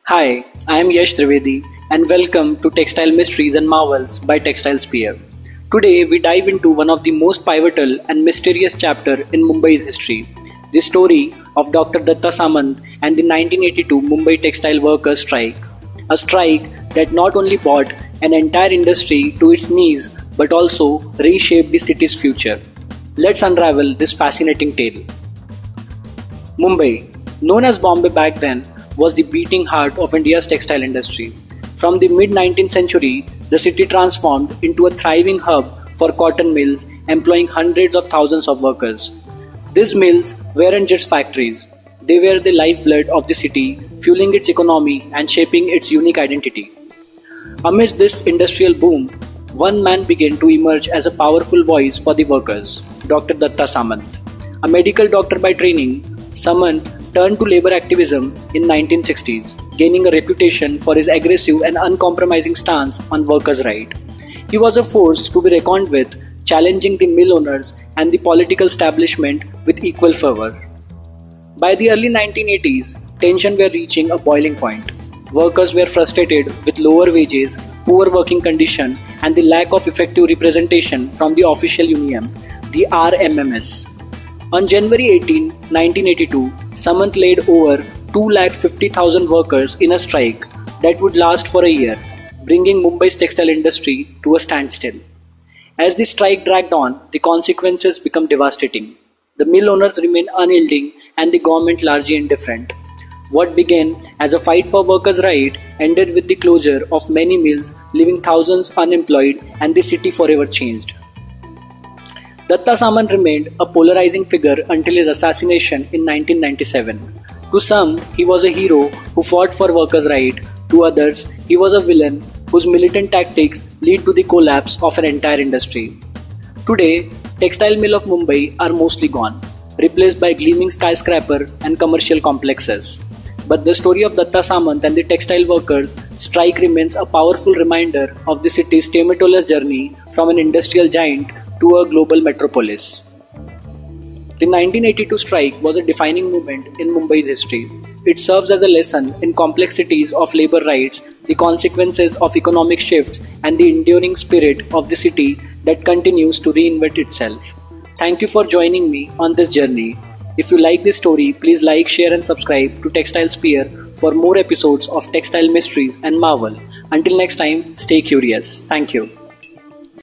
Hi, I am Yash Trivedi and welcome to Textile Mysteries and Marvels by Textile Spear. Today we dive into one of the most pivotal and mysterious chapter in Mumbai's history, the story of Dr. Datta Samant and the 1982 Mumbai textile workers strike. A strike that not only brought an entire industry to its knees but also reshaped the city's future. Let's unravel this fascinating tale. Mumbai, known as Bombay back then, was the beating heart of India's textile industry. From the mid 19th century, the city transformed into a thriving hub for cotton mills, employing hundreds of thousands of workers. These mills weren't just factories, they were the lifeblood of the city, fueling its economy and shaping its unique identity. Amidst this industrial boom, one man began to emerge as a powerful voice for the workers, Dr. Datta Samant. A medical doctor by training, Samant turned to labor activism in 1960s, gaining a reputation for his aggressive and uncompromising stance on workers' rights. He was a force to be reckoned with, challenging the mill owners and the political establishment with equal fervor. By the early 1980s, tensions were reaching a boiling point. Workers were frustrated with lower wages, poor working conditions, and the lack of effective representation from the official union, the RMMS. On January 18, 1982, Samant led over 250,000 workers in a strike that would last for a year, bringing Mumbai's textile industry to a standstill. As the strike dragged on, the consequences became devastating. The mill owners remained unyielding and the government largely indifferent. What began as a fight for workers' rights ended with the closure of many mills, leaving thousands unemployed, and the city forever changed. Datta Samant remained a polarizing figure until his assassination in 1997. To some, he was a hero who fought for workers' rights. To others, he was a villain whose militant tactics led to the collapse of an entire industry. Today, textile mills of Mumbai are mostly gone, replaced by gleaming skyscraper and commercial complexes. But the story of Datta Samant and the textile workers' strike remains a powerful reminder of the city's tumultuous journey from an industrial giant to a global metropolis. The 1982 strike was a defining moment in Mumbai's history. It serves as a lesson in complexities of labor rights, the consequences of economic shifts, and the enduring spirit of the city that continues to reinvent itself. Thank you for joining me on this journey. If you like this story, please like, share, and subscribe to Textile Spear for more episodes of Textile Mysteries and Marvel. Until next time, stay curious. Thank you.